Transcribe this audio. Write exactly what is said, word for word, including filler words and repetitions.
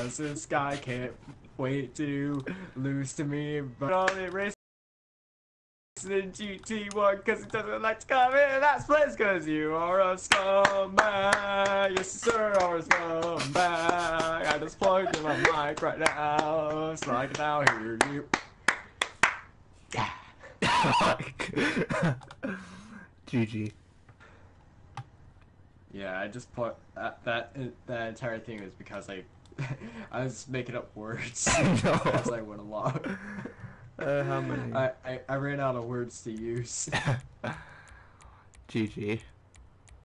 Cause this guy can't wait to lose to me, but only racing in G T one cause he doesn't like to come in that place cause you are a scumbag. Yes sir, are a scumbag. I just plugged in my mic right now so I can now hear you. G G. Yeah, I just put that that, that entire thing is because I I was making up words No. as I went along. Uh, how many? I, I, I ran out of words to use. G G.